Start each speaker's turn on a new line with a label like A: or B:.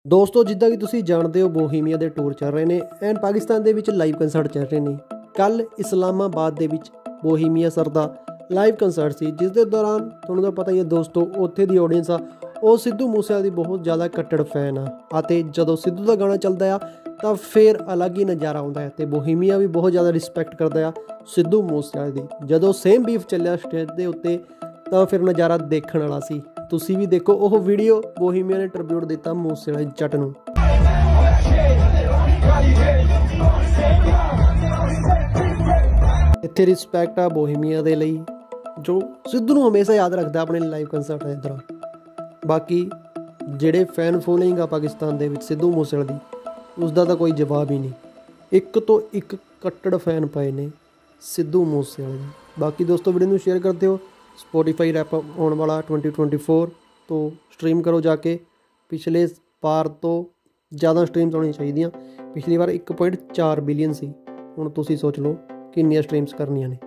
A: ਦੋਸਤੋ ਜਿੱਦਾਂ ਕਿ ਤੁਸੀਂ ਜਾਣਦੇ ਹੋ ਬੋਹੀਮੀਆ ਦੇ ਟੂਰ ਚੱਲ ਰਹੇ ਨੇ ਐਂਡ ਪਾਕਿਸਤਾਨ ਦੇ ਵਿੱਚ ਲਾਈਵ ਕੰਸਰਟ ਚੱਲ ਰਹੇ ਨੇ। ਕੱਲ ਇਸਲਾਮਾਬਾਦ ਦੇ ਵਿੱਚ ਬੋਹੀਮੀਆ ਸਰ ਦਾ ਲਾਈਵ ਕੰਸਰਟ ਸੀ, ਜਿਸ ਦੇ ਦੌਰਾਨ ਤੁਹਾਨੂੰ ਤਾਂ ਪਤਾ ਹੀ ਹੈ ਦੋਸਤੋ, ਉੱਥੇ ਦੀ ਆਡੀਅנס ਆ ਉਹ ਸਿੱਧੂ ਮੂਸੇਵਾਲੇ ਦੀ ਬਹੁਤ ਜ਼ਿਆਦਾ ਕੱਟੜ ਫੈਨ ਆ ਅਤੇ ਜਦੋਂ ਸਿੱਧੂ ਦਾ ਗਾਣਾ ਚੱਲਦਾ ਆ ਤਾਂ ਫਿਰ ਅਲੱਗ ਹੀ ਨਜ਼ਾਰਾ ਆਉਂਦਾ ਹੈ। ਅਤੇ ਬੋਹੀਮੀਆ ਵੀ ਬਹੁਤ ਜ਼ਿਆਦਾ ਰਿਸਪੈਕਟ ਕਰਦਾ ਆ ਸਿੱਧੂ ਮੂਸੇਵਾਲੇ ਦੀ। ਜਦੋਂ ਸੇਮ ਬੀਫ ਚੱਲਿਆ ਸਟੇਜ ਦੇ ਉੱਤੇ ਤਾਂ ਫਿਰ ਨਜ਼ਾਰਾ ਦੇਖਣ ਵਾਲਾ ਸੀ। ਤੁਸੀਂ ਵੀ ਦੇਖੋ ਉਹ ਵੀਡੀਓ, ਬੋਹੀਮੀਆ ਨੇ ਟ੍ਰਿਬਿਊਟ ਦਿੱਤਾ ਮੂਸੇਵਾਲੇ ਜੱਟ ਨੂੰ। ਇੱਥੇ ਰਿਸਪੈਕਟ ਆ ਬੋਹੀਮੀਆ ਦੇ ਲਈ, ਜੋ ਸਿੱਧੂ ਨੂੰ ਹਮੇਸ਼ਾ ਯਾਦ ਰੱਖਦਾ ਆਪਣੇ ਲਾਈਵ ਕੰਸਰਟ ਦੇ ਦੌਰਾਨ। ਬਾਕੀ ਜਿਹੜੇ ਫੈਨ ਫੋਲੋਇੰਗ ਆ ਪਾਕਿਸਤਾਨ ਦੇ ਵਿੱਚ ਸਿੱਧੂ ਮੂਸੇਵਾਲੇ ਦੀ, ਉਸਦਾ ਤਾਂ ਕੋਈ ਜਵਾਬ ਹੀ ਨਹੀਂ। ਇੱਕ ਤੋਂ ਇੱਕ ਕੱਟੜ ਫੈਨ ਪਏ ਨੇ ਸਿੱਧੂ ਮੂਸੇਵਾਲੇ ਦੇ। ਬਾਕੀ ਦੋਸਤੋ ਵੀਡੀਓ ਨੂੰ ਸ਼ੇਅਰ ਕਰਦੇ ਹੋ। ਸਪੋਟੀਫਾਈ ਰੈਪ ਆਉਣ ਵਾਲਾ 2024 ਤੋਂ ਸਟ੍ਰੀਮ ਕਰੋ ਜਾ ਕੇ। ਪਿਛਲੇ ਵਾਰ ਤੋਂ ਜ਼ਿਆਦਾ ਸਟ੍ਰੀਮਸ ਆਉਣੀਆਂ ਚਾਹੀਦੀਆਂ। ਪਿਛਲੀ ਵਾਰ 1.4 ਬਿਲੀਅਨ ਸੀ, ਹੁਣ ਤੁਸੀਂ ਸੋਚ ਲਓ ਕਿੰਨੀਆਂ ਸਟ੍ਰੀਮਸ ਕਰਨੀਆਂ ਨੇ।